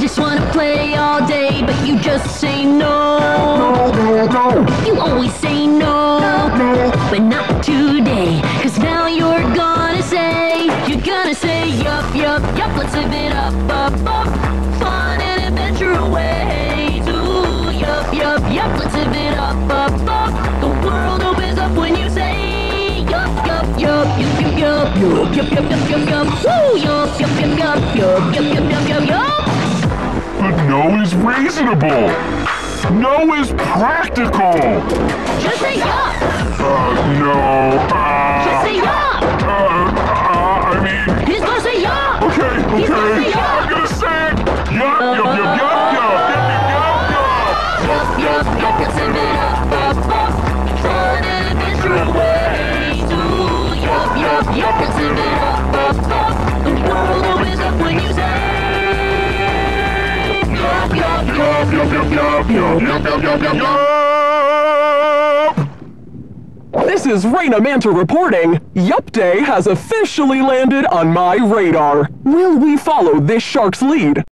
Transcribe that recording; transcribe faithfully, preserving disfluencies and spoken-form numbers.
just wanna play all day, but you just say no. No, no, no. You always say no, No. but not today. Cause now you're gonna say, you're gonna say, yup, yup, yup, let's live it up, up, up. Fun and adventure away. Ooh, yup, yup, yup, let's live it up, up, up. The world opens up when you say, yup, yup, yup, yup, yup, yup, yup, yup, yup, yup, yup, yup. Woo, yup, yup, yup, yup, yup, yup, yup, yup, yup, yup. But no is reasonable. No is practical. Just say yup. Uh, no. Uh, Just say yup. uh, uh, I mean... He's gonna say yup. Okay, He's gonna okay. say yup. I'm gonna say it. Yup, yup, yup, yup, yup, yup, yup, Yup, yup, yup, let's live it up, up, up. Fun and adventure away. Ooh, yup, yup, yup, let's live it up, up, up. The world opens up when you say, yup, yup, yup, yup, yup, yup, yup, yup, yup, yup, yup, yup. This is Raina Manta reporting. Yup Day has officially landed on my radar. Will we follow this shark's lead?